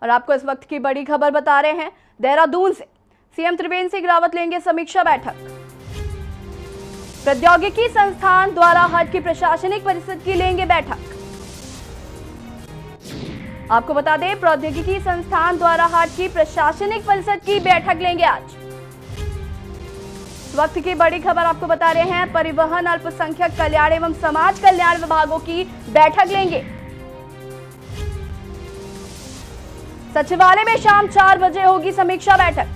और आपको इस वक्त की बड़ी खबर बता रहे हैं देहरादून से। सीएम त्रिवेंद्र सिंह रावत लेंगे समीक्षा बैठक। प्रौद्योगिकी संस्थान द्वारा हज की प्रशासनिक परिषद की लेंगे बैठक। आपको बता दें, प्रौद्योगिकी संस्थान द्वारा हज की प्रशासनिक परिषद की बैठक लेंगे आज। इस वक्त की बड़ी खबर आपको बता रहे हैं, परिवहन, अल्पसंख्यक कल्याण एवं समाज कल्याण विभागों की बैठक लेंगे। सचिवालय में शाम 4 बजे होगी समीक्षा बैठक।